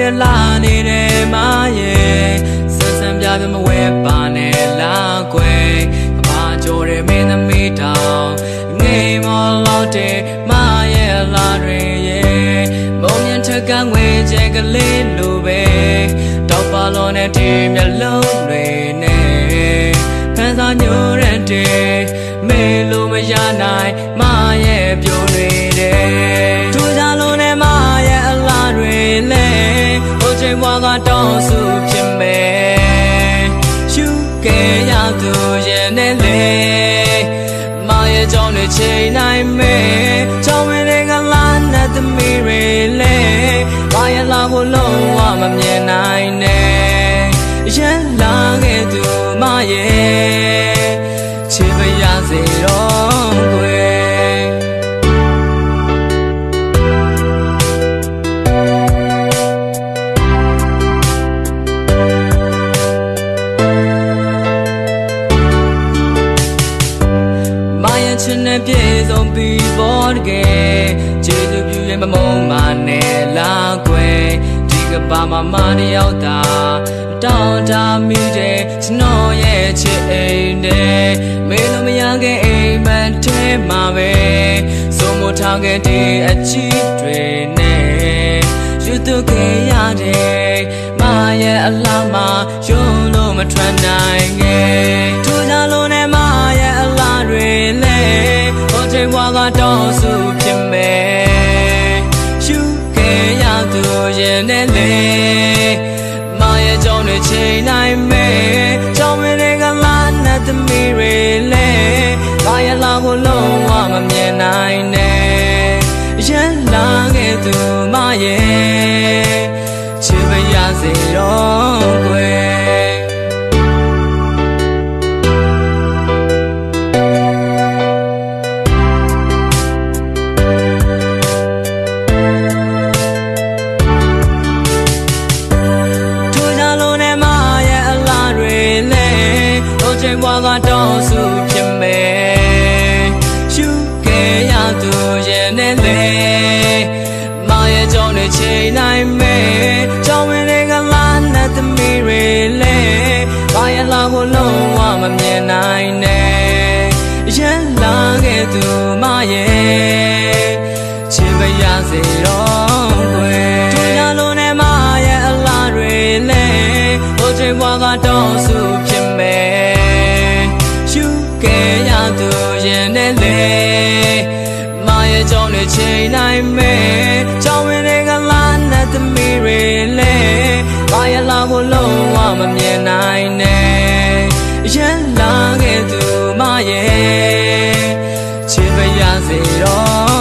ပြလာနေတဲ့မရဲ့ဆန်းဆန်းပြပြမဝဲပါနဲ့လာကွယ်ကဘာကြော်တဲ့မင်းသမီးတောင်ငိမ်မော်လို့တဲ့မရဲ့လာတွေရဲ့မုံမြထက်ကငွေကျဲကလေးလိုပဲတောက်ပါလို့နဲ့ဒီမျက်လုံးတွေနဲ့ဖန်စာညိုရတဲ့မေလိုမရနိုင်မရဲ့ပြိုတွေတဲ့ထူကြလို့နဲ့မရဲ့အလားတွေလဲဟိုချိန်ဘွားကတောင်းစုဖြစ်မယ်ရှုခဲ့ရသူရဲ့နဲ့လေမရဲ့ကြောင့်တွေချိန်နိုင်မယ်ကြောင့်ဝင်တွေကလာနဲ့သမီးတွေလဲမရဲ့လာကိုလုံးဝမမြင်နိုင်နဲ့ရဲလာခဲ့သူမရဲ့ချစ်ပါရစေတော့ကွယ်မရဲ့ချစ်နဲ့ပြေဆုံးပြီးပေါ်တကယ်ကျေးဇူးပြုရင်မမုန်းမနဲ့လာကွယ်ဒီကဘာမမတယောက်သာတောင်းတမိတဲ့ကျွန်တော်ရဲ့ချစ်အိမ်နဲ့မေလို့မရခဲ့အိမ်မက်ထဲမှာပဲစိုးမိုးထားခဲ့တဲ့အချစ်တွေနဲ့ယူသွခဲ့ရတဲ့မရဲ့အလားမှာယုံလို့မထွက်နိုင်ခဲ့ထူကြလို့နဲ့မရဲ့အလားတွေလဲဟိုချိန်ဘွားကတောင်းစုဖြစ်မယ်ယူခဲ့ရသူရဲ့နဲ့လေမရဲ့ကြောင့်တွေချိန်နိုင်မယ်ကြောင့်မင်းတွေကလာနဲ့သမီးတွေလဲမရဲ့လာကိုလုံးဝမမြင်နိုင်နဲ့ရဲလာခဲ့သူမရဲ့ချစ်ပါရစေတော့ကွယ်ချိန်ဘွားကတောင်းစုဖြစ်မယ်ရှုခဲ့ရသူရဲ့နဲ့လေမရဲ့ကြောင့်တွေချိန်နိုင်မယ်ကြောင့်ဝင်တွေကလာနဲ့သမီးတွေလဲမရဲ့လာကိုလုံးဝမမြင်နိုင်နဲ့ရဲလာခဲ့သူမရဲ့ချစ်ပါရစေတော့ကွယ်ထူကြလို့နဲ့မရဲ့အလားတွေလဲဟိုချိန်ဘွားကတောင်းစုဖြစ်မယ်ခဲ့ရသူရဲ့နဲ့လေမရဲ့ကြောင့်တွေချိန်နိုင်မယ်ကြောင့်ဝင်တွေကလာနဲ့သမီးတွေလဲမရဲ့လာကိုလုံးဝမမြင်နိုင်နဲ့ရဲလာခဲ့သူမရဲ့ချစ်ပါရစေတော့